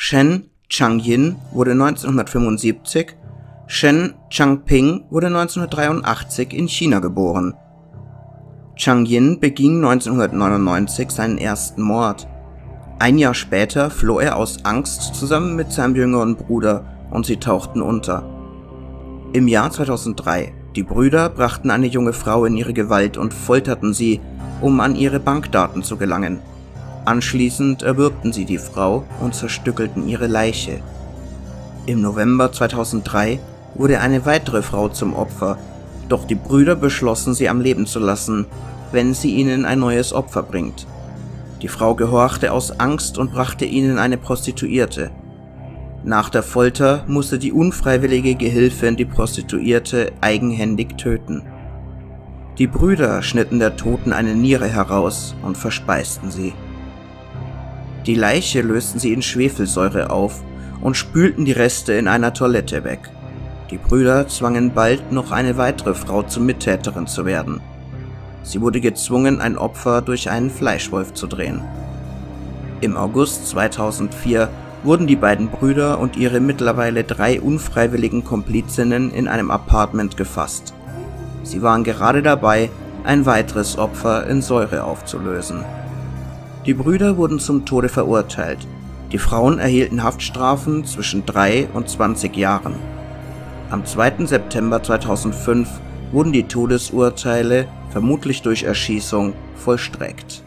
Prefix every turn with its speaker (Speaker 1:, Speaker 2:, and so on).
Speaker 1: Shen Chang-Yin wurde 1975, Shen Changping wurde 1983 in China geboren. Chang-Yin beging 1999 seinen ersten Mord. Ein Jahr später floh er aus Angst zusammen mit seinem jüngeren Bruder und sie tauchten unter. Im Jahr 2003, die Brüder brachten eine junge Frau in ihre Gewalt und folterten sie, um an ihre Bankdaten zu gelangen. Anschließend erwürgten sie die Frau und zerstückelten ihre Leiche. Im November 2003 wurde eine weitere Frau zum Opfer, doch die Brüder beschlossen, sie am Leben zu lassen, wenn sie ihnen ein neues Opfer bringt. Die Frau gehorchte aus Angst und brachte ihnen eine Prostituierte. Nach der Folter musste die unfreiwillige Gehilfin die Prostituierte eigenhändig töten. Die Brüder schnitten der Toten eine Niere heraus und verspeisten sie. Die Leiche lösten sie in Schwefelsäure auf und spülten die Reste in einer Toilette weg. Die Brüder zwangen bald noch eine weitere Frau zur Mittäterin zu werden. Sie wurde gezwungen, ein Opfer durch einen Fleischwolf zu drehen. Im August 2004 wurden die beiden Brüder und ihre mittlerweile 3 unfreiwilligen Komplizinnen in einem Apartment gefasst. Sie waren gerade dabei, ein weiteres Opfer in Säure aufzulösen. Die Brüder wurden zum Tode verurteilt. Die Frauen erhielten Haftstrafen zwischen 3 und 20 Jahren. Am 2. September 2005 wurden die Todesurteile, vermutlich durch Erschießung, vollstreckt.